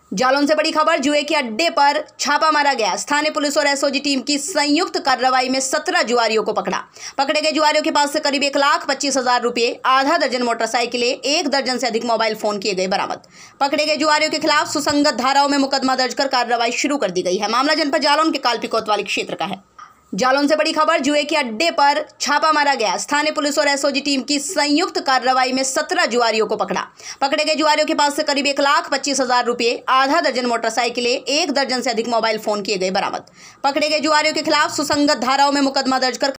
जालौन से बड़ी खबर। जुए के अड्डे पर छापा मारा गया। स्थानीय पुलिस और एसओजी टीम की संयुक्त कार्रवाई में 17 जुआरियों को पकड़े गए जुआरियों के पास से करीब 1,25,000 रुपए, आधा दर्जन मोटरसाइकिलें, 1 दर्जन से अधिक मोबाइल फोन किए गए बरामद। पकड़े गए जुआरियों के खिलाफ सुसंगत धाराओं में मुकदमा दर्ज कर कार्रवाई शुरू कर दी गई है। मामला जनपद जालौन के कालपी कोतवाली क्षेत्र का है। जालौन से बड़ी खबर। जुए के अड्डे पर छापा मारा गया। स्थानीय पुलिस और एसओजी टीम की संयुक्त कार्रवाई में 17 जुआरियों को पकड़े गए जुआरियों के पास से करीब 1,25,000 रुपए, आधा दर्जन मोटरसाइकिलें, 1 दर्जन से अधिक मोबाइल फोन किए गए बरामद। पकड़े गए जुआरियों के खिलाफ सुसंगत धाराओं में मुकदमा दर्ज कर